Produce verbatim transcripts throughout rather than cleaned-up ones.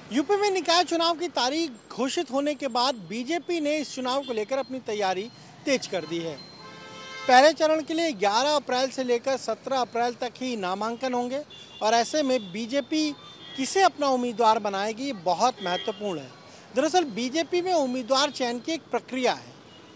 UP में निकाय चुनाव की तारीख घोषित होने के बाद बीजेपी ने इस चुनाव को लेकर अपनी तैयारी तेज कर दी है। पहले चरण के लिए ग्यारह अप्रैल से लेकर सत्रह अप्रैल तक ही नामांकन होंगे और ऐसे में बीजेपी किसे अपना उम्मीदवार बनाएगी, बहुत महत्वपूर्ण है। दरअसल बीजेपी में उम्मीदवार चयन की एक प्रक्रिया है।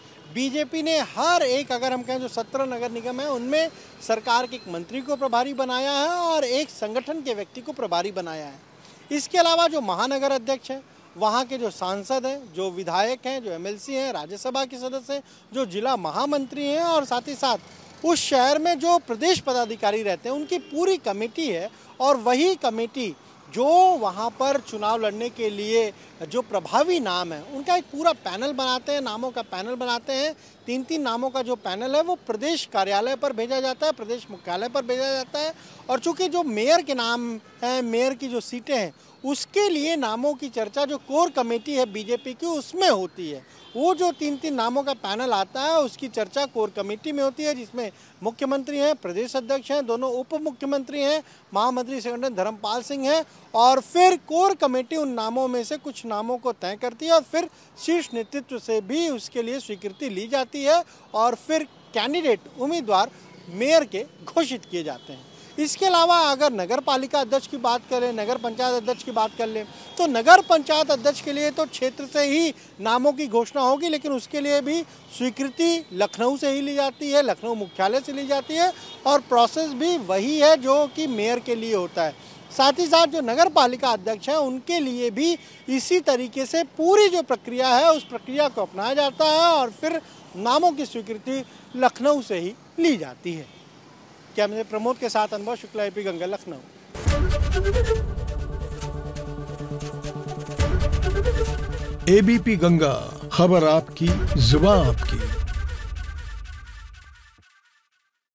बीजेपी ने हर एक, अगर हम कहें जो सत्रह नगर निगम है, उनमें सरकार के एक मंत्री को प्रभारी बनाया है और एक संगठन के व्यक्ति को प्रभारी बनाया है। इसके अलावा जो महानगर अध्यक्ष हैं, वहाँ के जो सांसद हैं, जो विधायक हैं, जो एमएलसी हैं, राज्यसभा के सदस्य हैं, जो जिला महामंत्री हैं और साथ ही साथ उस शहर में जो प्रदेश पदाधिकारी रहते हैं, उनकी पूरी कमेटी है। और वही कमेटी जो वहाँ पर चुनाव लड़ने के लिए जो प्रभावी नाम है, उनका एक पूरा पैनल बनाते हैं, नामों का पैनल बनाते हैं। तीन तीन नामों का जो पैनल है वो प्रदेश कार्यालय पर भेजा जाता है, प्रदेश मुख्यालय पर भेजा जाता है। और चूंकि जो मेयर के नाम हैं, मेयर की जो सीटें हैं, उसके लिए नामों की चर्चा जो कोर कमेटी है बीजेपी की, उसमें होती है। वो जो तीन तीन नामों का पैनल आता है, उसकी चर्चा कोर कमेटी में होती है, जिसमें मुख्यमंत्री हैं, प्रदेश अध्यक्ष हैं, दोनों उप मुख्यमंत्री हैं, महामंत्री संगठन धर्मपाल सिंह हैं। और फिर कोर कमेटी उन नामों में से कुछ नामों को तय करती है और फिर शीर्ष नेतृत्व से भी उसके लिए स्वीकृति ली जाती है और फिर कैंडिडेट, उम्मीदवार मेयर के घोषित किए जाते हैं। इसके अलावा अगर नगर पालिका अध्यक्ष की बात करें, नगर पंचायत अध्यक्ष की बात कर लें, तो नगर पंचायत अध्यक्ष के लिए तो क्षेत्र से ही नामों की घोषणा होगी, लेकिन उसके लिए भी स्वीकृति लखनऊ से ही ली जाती है, लखनऊ मुख्यालय से ली जाती है और प्रोसेस भी वही है जो कि मेयर के लिए होता है। साथ ही साथ जो नगर पालिका अध्यक्ष हैं, उनके लिए भी इसी तरीके से पूरी जो प्रक्रिया है, उस प्रक्रिया को अपनाया जाता है और फिर नामों की स्वीकृति लखनऊ से ही ली जाती है। कैमरे प्रमोद के साथ अनुभव शुक्ला, एबीपी गंगा, लखनऊ। एबीपी गंगा, खबर आपकी, जुबान आपकी।